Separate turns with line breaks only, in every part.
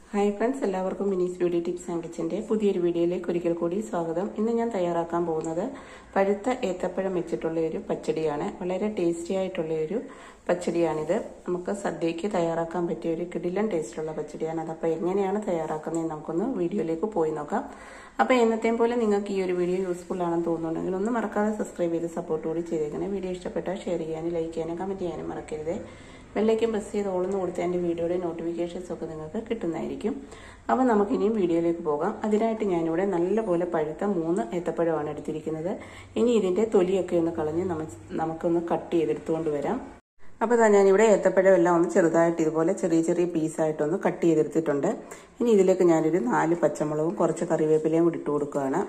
Hi friends, എല്ലാവർക്കും മിനീസ് beauty tips and കിച്ചൻ്റെ പുതിയൊരു വീഡിയോയിലേക്ക് ഒരിക്കൽ കൂടി സ്വാഗതം. ഇന്ന് ഞാൻ തയ്യാറാക്കാൻ പോകുന്നത് പഴുത്ത ഏത്തപ്പഴം വെച്ചിട്ടുള്ള ഒരു പച്ചടിയാണ്. വളരെ ടേസ്റ്റി ആയിട്ടുള്ള ഒരു പച്ചടിയാണിത്. നമുക്ക് സദ്യയ്ക്ക് തയ്യാറാക്കാൻ പറ്റിയ ഒരു കിടിലൻ ടേസ്റ്റുള്ള പച്ചടിയാണ്. അതപ്പോൾ എങ്ങനെയാണ് തയ്യാറാക്കുന്നതെന്ന് നമുക്കൊന്ന് വീഡിയോയിലേക്ക് പോയി നോക്കാം. അപ്പോൾ എന്നത്തെയും പോലെ നിങ്ങൾക്ക് ഈ ഒരു വീഡിയോ യൂസ്ഫുൾ ആണെന്ന് തോന്നുന്നുണ്ടെങ്കിൽ ഒന്ന് മറക്കാതെ സബ്സ്ക്രൈബ് ചെയ്ത് സപ്പോർട്ട് കൂടി ചെയ്തേക്കണേ. വീഡിയോ ഇഷ്ടപ്പെട്ടാൽ ഷെയർ ചെയ്യാനും ലൈക്ക് ചെയ്യാനും കമൻറ്റ് ചെയ്യാനും മറക്കരുത്. ബെല്ലൈക്കൻ പ്രസ് ചെയ്ത് ഓളെന്ന് കൊടുത്ത് എൻ്റെ വീഡിയോയുടെ നോട്ടിഫിക്കേഷൻസ് ഒക്കെ നിങ്ങൾക്ക് കിട്ടുന്നതായിരിക്കും. അപ്പോൾ നമുക്കിനിയും വീഡിയോയിലേക്ക് പോകാം. അതിനായിട്ട് ഞാനിവിടെ നല്ലപോലെ പഴുത്ത 3 ഏത്തപ്പഴമാണ് എടുത്തിരിക്കുന്നത്. ഇനി ഇതിൻ്റെ തൊലിയൊക്കെ ഒന്ന് കളഞ്ഞ് നമുക്കൊന്ന് കട്ട് ചെയ്തെടുത്തുകൊണ്ട് വരാം. അപ്പോൾ ഞാനിവിടെ ഏത്തപ്പഴം എല്ലാം ഒന്ന് ചെറുതായിട്ട് ഇതുപോലെ ചെറിയ ചെറിയ പീസായിട്ടൊന്ന് കട്ട് ചെയ്തെടുത്തിട്ടുണ്ട്. ഇനി ഇതിലേക്ക് ഞാനൊരു 4 പച്ചമുളകും കുറച്ച് കറിവേപ്പിലയും കൂടി ഇട്ട് കൊടുക്കുകയാണ്.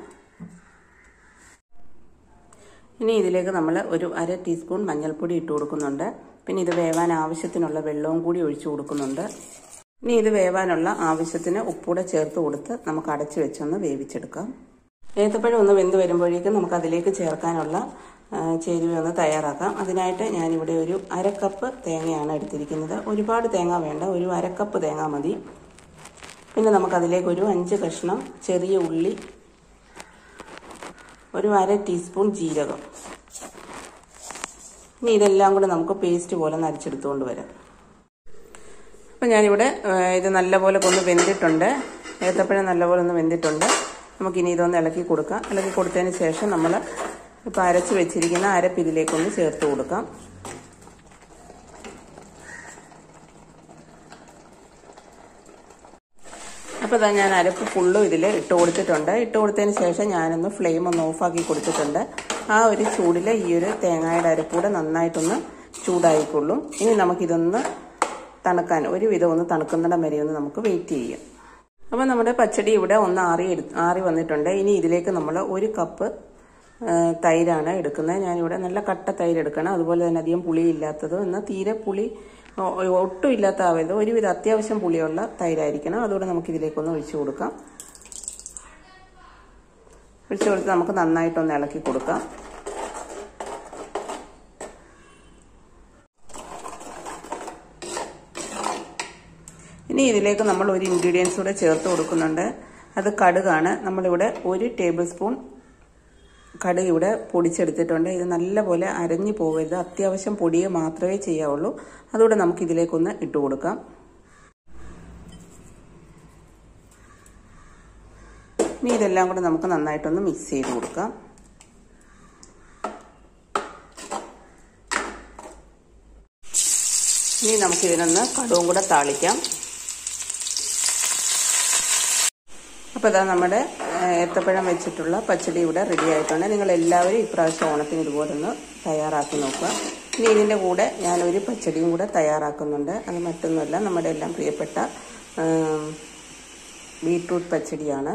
ഇനി ഇതിലേക്ക് നമ്മൾ ഒരു 1/2 ടീസ്പൂൺ മഞ്ഞൾപ്പൊടി ഇട്ട് കൊടുക്കുന്നുണ്ട്. പിന്നെ ഇത് വേവാൻ ആവശ്യത്തിനുള്ള വെള്ളവും കൂടി ഒഴിച്ചു കൊടുക്കുന്നുണ്ട്. ഇനി ഇത് വേവാനുള്ള ആവശ്യത്തിന് ഉപ്പൂടെ ചേർത്ത് കൊടുത്ത് നമുക്ക് അടച്ചു വെച്ചൊന്ന് വേവിച്ചെടുക്കാം. ഏത്തപ്പഴം ഒന്ന് വെന്ത് വരുമ്പോഴേക്കും നമുക്ക് അതിലേക്ക് ചേർക്കാനുള്ള ചേരുവ ഒന്ന് തയ്യാറാക്കാം. അതിനായിട്ട് ഞാനിവിടെ ഒരു 1/2 കപ്പ് തേങ്ങയാണ് എടുത്തിരിക്കുന്നത്. ഒരുപാട് തേങ്ങ വേണ്ട, ഒരു 1/2 കപ്പ് തേങ്ങ മതി. പിന്നെ നമുക്കതിലേക്ക് ഒരു 5 കഷ്ണം ചെറിയ ഉള്ളി, ഒരു 1/2 ടീസ്പൂൺ ജീരകം. ഇനി ഇതെല്ലാം കൂടെ നമുക്ക് പേസ്റ്റ് പോലെ നരച്ചെടുത്തുകൊണ്ട് വരാം. അപ്പം ഞാനിവിടെ ഇത് നല്ലപോലെ ഒന്ന് വെന്തിട്ടുണ്ട്. ഏത്തപ്പഴം നല്ലപോലെ ഒന്ന് വെന്തിട്ടുണ്ട്. നമുക്കിനി ഇതൊന്ന് ഇളക്കി കൊടുക്കാം. ഇളക്കി കൊടുത്തതിന് ശേഷം നമ്മൾ ഇപ്പോൾ അരച്ച് വെച്ചിരിക്കുന്ന അരപ്പ് ഇതിലേക്കൊന്ന് ചേർത്ത് കൊടുക്കാം. അപ്പോൾ ഞാൻ അരപ്പ് ഫുള്ളും ഇതിൽ ഇട്ട് കൊടുത്തിട്ടുണ്ട്. ഇട്ട് കൊടുത്തതിന് ശേഷം ഞാനൊന്ന് ഫ്ലെയിം ഒന്ന് ഓഫാക്കി കൊടുത്തിട്ടുണ്ട്. ആ ഒരു ചൂടിൽ ഈ ഒരു തേങ്ങയുടെ അരപ്പൂടെ നന്നായിട്ടൊന്ന് ചൂടായിക്കൊള്ളും. ഇനി നമുക്കിതൊന്ന് തണുക്കാൻ ഒരുവിധം ഒന്ന് തണുക്കുന്നിടം വരെ ഒന്ന് നമുക്ക് വെയിറ്റ് ചെയ്യാം. അപ്പോൾ നമ്മുടെ പച്ചടി ഇവിടെ ഒന്ന് ആറി വന്നിട്ടുണ്ട്. ഇനി ഇതിലേക്ക് നമ്മൾ 1 കപ്പ് തൈരാണ് എടുക്കുന്നത്. ഞാനിവിടെ നല്ല കട്ട തൈര് എടുക്കണം. അതുപോലെ തന്നെ അധികം പുളിയില്ലാത്തതും എന്നാൽ തീരെ പുളി ഒട്ടും ഇല്ലാത്ത ആവരുത്. ഒരുവിധം അത്യാവശ്യം പുളിയുള്ള തൈരായിരിക്കണം. അതുകൊണ്ട് നമുക്കിതിലേക്കൊന്ന് ഒഴിച്ചു കൊടുക്കാം. ഒഴിച്ചു കൊടുത്ത് നമുക്ക് നന്നായിട്ടൊന്ന് ഇളക്കി കൊടുക്കാം. ഇനി ഇതിലേക്ക് നമ്മൾ ഒരു ഇൻഗ്രീഡിയൻസ് കൂടെ ചേർത്ത് കൊടുക്കുന്നുണ്ട്. അത് കടുകാണ്. നമ്മളിവിടെ 1 ടേബിൾ സ്പൂൺ കടുക് ഇവിടെ പൊടിച്ചെടുത്തിട്ടുണ്ട്. ഇത് നല്ലപോലെ അരഞ്ഞു പോകരുത്. അത്യാവശ്യം പൊടിയെ മാത്രമേ ചെയ്യാവുള്ളൂ. അതുകൊണ്ട് നമുക്ക് ഇതിലേക്കൊന്ന് ഇട്ട് കൊടുക്കാം. ഇനി ഇതെല്ലാം കൂടെ നമുക്ക് നന്നായിട്ടൊന്ന് മിക്സ് ചെയ്ത് കൊടുക്കാം. ഇനി നമുക്കിതിനൊന്ന് കടുവും കൂടെ താളിക്കാം. അപ്പോൾ നമ്മുടെ ഏത്തപ്പഴം വെച്ചിട്ടുള്ള പച്ചടി ഇവിടെ റെഡി ആയിട്ടുണ്ട്. നിങ്ങൾ എല്ലാവരും ഇപ്രാവശ്യം ഓണത്തിന് ഇതുപോലെ ഒന്ന് തയ്യാറാക്കി നോക്കുക. ഇനി ഇതിൻ്റെ കൂടെ ഞാനൊരു പച്ചടിയും കൂടെ തയ്യാറാക്കുന്നുണ്ട്. അത് മറ്റൊന്നുമല്ല, നമ്മുടെ എല്ലാം പ്രിയപ്പെട്ട ബീട്രൂട്ട് പച്ചടിയാണ്.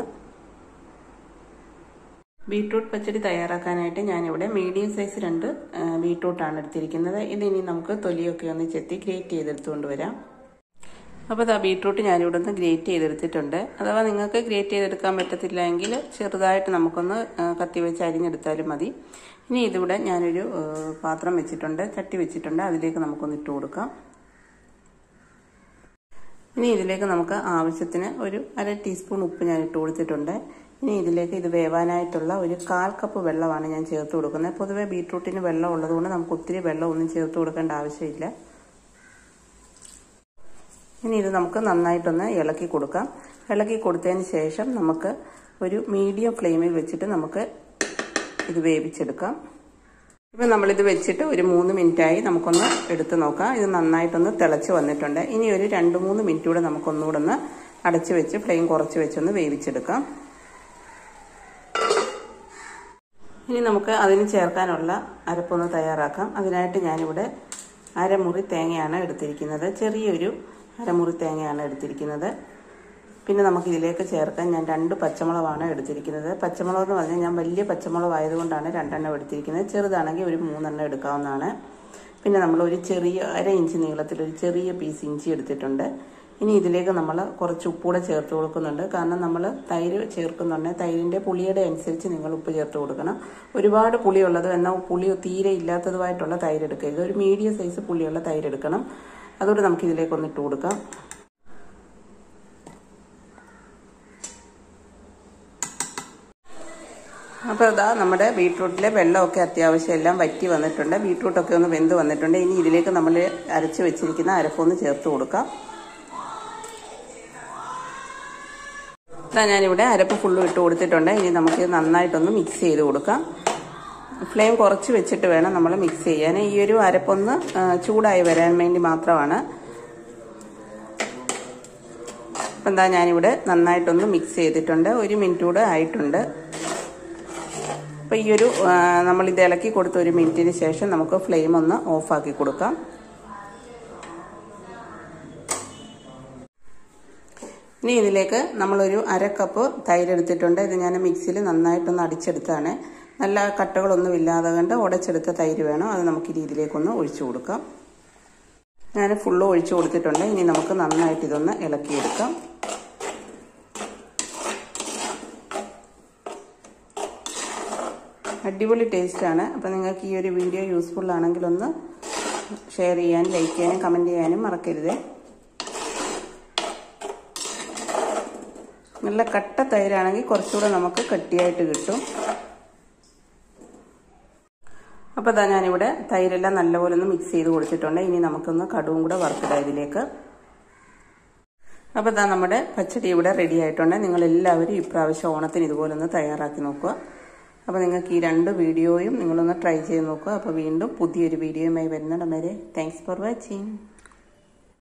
ബീട്രൂട്ട് പച്ചടി തയ്യാറാക്കാനായിട്ട് ഞാനിവിടെ മീഡിയം സൈസ് 2 ബീട്രൂട്ടാണ് എടുത്തിരിക്കുന്നത്. ഇതിനി നമുക്ക് തൊലിയൊക്കെ ഒന്ന് ചെത്തി ഗ്രേറ്റ് ചെയ്തെടുത്തുകൊണ്ട് വരാം. അപ്പോൾ ബീട്രൂട്ട് ഞാനിവിടെ ഒന്ന് ഗ്രേറ്റ് ചെയ്തെടുത്തിട്ടുണ്ട്. അഥവാ നിങ്ങൾക്ക് ഗ്രേറ്റ് ചെയ്തെടുക്കാൻ പറ്റത്തില്ല എങ്കിൽ ചെറുതായിട്ട് നമുക്കൊന്ന് കത്തി വെച്ച് അരിഞ്ഞെടുത്താലും മതി. ഇനി ഇതിവിടെ ഞാനൊരു പാത്രം വെച്ചിട്ടുണ്ട്, ചട്ടി വെച്ചിട്ടുണ്ട്. അതിലേക്ക് നമുക്കൊന്ന് ഇട്ട് കൊടുക്കാം. ഇനി ഇതിലേക്ക് നമുക്ക് ആവശ്യത്തിന് ഒരു 1/2 ടീസ്പൂൺ ഉപ്പ് ഞാൻ ഇട്ട് കൊടുത്തിട്ടുണ്ട്. ഇനി ഇതിലേക്ക് ഇത് വേവാനായിട്ടുള്ള ഒരു 1/4 കപ്പ് വെള്ളമാണ് ഞാൻ ചേർത്ത് കൊടുക്കുന്നത്. പൊതുവെ ബീട്രൂട്ടിന് വെള്ളം ഉള്ളതുകൊണ്ട് നമുക്ക് ഒത്തിരി വെള്ളം ഒന്നും ചേർത്ത് കൊടുക്കേണ്ട ആവശ്യമില്ല. ഇനി ഇത് നമുക്ക് നന്നായിട്ടൊന്ന് ഇളക്കി കൊടുക്കാം. ഇളക്കി കൊടുത്തതിന് ശേഷം നമുക്ക് ഒരു മീഡിയം ഫ്ലെയിമിൽ വെച്ചിട്ട് നമുക്ക് ഇത് വേവിച്ചെടുക്കാം. ഇപ്പം നമ്മളിത് വെച്ചിട്ട് ഒരു 3 മിനിറ്റായി. നമുക്കൊന്ന് എടുത്ത് നോക്കാം. ഇത് നന്നായിട്ടൊന്ന് തിളച്ച് വന്നിട്ടുണ്ട്. ഇനി ഒരു 2-3 മിനിറ്റ് കൂടെ നമുക്കൊന്നുകൂടെ ഒന്ന് അടച്ച് വെച്ച് ഫ്ലെയിം കുറച്ച് വെച്ചൊന്ന് വേവിച്ചെടുക്കാം. ഇനി നമുക്ക് അതിന് ചേർക്കാനുള്ള അരപ്പൊന്ന് തയ്യാറാക്കാം. അതിനായിട്ട് ഞാനിവിടെ 1/2 മുറി തേങ്ങയാണ് എടുത്തിരിക്കുന്നത്. ചെറിയൊരു 1/2 മുറി തേങ്ങയാണ് എടുത്തിരിക്കുന്നത്. പിന്നെ നമുക്കിതിലേക്ക് ചേർക്കാൻ ഞാൻ 2 പച്ചമുളകാണ് എടുത്തിരിക്കുന്നത്. പച്ചമുളക് എന്ന് പറഞ്ഞാൽ ഞാൻ വലിയ പച്ചമുളക് ആയതുകൊണ്ടാണ് 2 എണ്ണം എടുത്തിരിക്കുന്നത്. ചെറുതാണെങ്കിൽ ഒരു 3 എണ്ണം എടുക്കാവുന്നതാണ്. പിന്നെ നമ്മൾ ഒരു ചെറിയ 1/2 ഇഞ്ച് നീളത്തിൽ ഒരു ചെറിയ പീസ് ഇഞ്ചി എടുത്തിട്ടുണ്ട്. ഇനി ഇതിലേക്ക് നമ്മൾ കുറച്ച് ഉപ്പൂടെ ചേർത്ത് കൊടുക്കുന്നുണ്ട്. കാരണം നമ്മൾ തൈര് ചേർക്കുന്നുണ്ട്. തൈരിൻ്റെ പുളിയുടെ അനുസരിച്ച് നിങ്ങൾ ഉപ്പ് ചേർത്ത് കൊടുക്കണം. ഒരുപാട് പുളിയുള്ളത് എന്നാൽ പുളി തീരെ ഇല്ലാത്തതുമായിട്ടുള്ള തൈര് എടുക്കരുത്. ഒരു മീഡിയം സൈസ് പുളിയുള്ള തൈര് എടുക്കണം. അതുകൊണ്ട് നമുക്കിതിലേക്കൊന്ന് ഇട്ട് കൊടുക്കാം. അപ്പോൾ ഇതാ നമ്മുടെ ബീട്രൂട്ടിലെ വെള്ളമൊക്കെ അത്യാവശ്യം എല്ലാം വറ്റി വന്നിട്ടുണ്ട്. ബീട്രൂട്ടൊക്കെ ഒന്ന് വെന്ത് വന്നിട്ടുണ്ട്. ഇനി ഇതിലേക്ക് നമ്മൾ അരച്ച് വെച്ചിരിക്കുന്ന അരപ്പൊന്ന് ചേർത്ത് കൊടുക്കാം. ഞാനിവിടെ അരപ്പ് ഫുള്ളും ഇട്ട് കൊടുത്തിട്ടുണ്ട്. ഇനി നമുക്ക് നന്നായിട്ടൊന്ന് മിക്സ് ചെയ്ത് കൊടുക്കാം. ഫ്ലെയിം കുറച്ച് വെച്ചിട്ട് വേണം നമ്മൾ മിക്സ് ചെയ്യാൻ. ഈ ഒരു അരപ്പൊന്ന് ചൂടായി വരാൻ വേണ്ടി മാത്രമാണ്. അപ്പം എന്താ ഞാനിവിടെ നന്നായിട്ടൊന്ന് മിക്സ് ചെയ്തിട്ടുണ്ട്. 1 മിനിറ്റ് കൂടെ ആയിട്ടുണ്ട്. അപ്പോൾ ഈ ഒരു നമ്മളിത് ഇളക്കി കൊടുത്ത 1 മിനിറ്റിന് ശേഷം നമുക്ക് ഫ്ലെയിം ഒന്ന് ഓഫാക്കി കൊടുക്കാം. ഇനി ഇതിലേക്ക് നമ്മളൊരു 1/2 കപ്പ് തൈര് എടുത്തിട്ടുണ്ട്. ഇത് ഞാൻ മിക്സിയിൽ നന്നായിട്ടൊന്ന് അടിച്ചെടുത്താണ്. നല്ല കട്ടകളൊന്നും ഇല്ലാതെ കണ്ട് ഉടച്ചെടുത്ത തൈര് വേണം. അത് നമുക്ക് ഇതിലേക്കൊന്ന് ഒഴിച്ചു കൊടുക്കാം. ഞാൻ ഫുള്ള് ഒഴിച്ചു കൊടുത്തിട്ടുണ്ട്. ഇനി നമുക്ക് നന്നായിട്ട് ഇതൊന്ന് ഇളക്കിയെടുക്കാം. അടിപൊളി ടേസ്റ്റാണ്. അപ്പോൾ നിങ്ങൾക്ക് ഈ ഒരു വീഡിയോ യൂസ്ഫുൾ ആണെങ്കിൽ ഒന്ന് ഷെയർ ചെയ്യാനും ലൈക്ക് ചെയ്യാനും കമൻറ്റ് ചെയ്യാനും മറക്കരുത്. നല്ല കട്ട തൈരാണെങ്കിൽ കുറച്ചുകൂടെ നമുക്ക് കട്ടിയായിട്ട് കിട്ടും. അപ്പോൾ ഇതാ ഞാനിവിടെ തൈരെല്ലാം നല്ലപോലെ ഒന്ന് മിക്സ് ചെയ്ത് കൊടുത്തിട്ടുണ്ട്. ഇനി നമുക്കൊന്ന് കടുവും കൂടെ വറുത്തിടാം ഇതിലേക്ക്. അപ്പോൾ ഇതാ നമ്മുടെ പച്ചടി ഇവിടെ റെഡി ആയിട്ടുണ്ട്. നിങ്ങളെല്ലാവരും ഇപ്രാവശ്യം ഓണത്തിന് ഇതുപോലെ ഒന്ന് തയ്യാറാക്കി നോക്കുക. അപ്പോൾ നിങ്ങൾക്ക് ഈ 2 വീഡിയോയും നിങ്ങളൊന്ന് ട്രൈ ചെയ്ത് നോക്കുക. അപ്പോൾ വീണ്ടും പുതിയൊരു വീഡിയോയുമായി വരുന്നിടം വരെ താങ്ക്സ് ഫോർ വാച്ചിങ്.